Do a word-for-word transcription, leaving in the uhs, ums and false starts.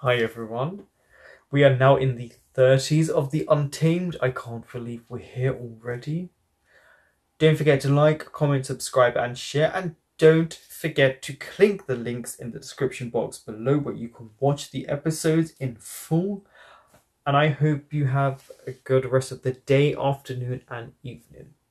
Hi everyone. We are now in the thirties of the Untamed. I can't believe we're here already. Don't forget to like, comment, subscribe and share, and don't forget to click the links in the description box below where you can watch the episodes in full. And I hope you have a good rest of the day, afternoon and evening.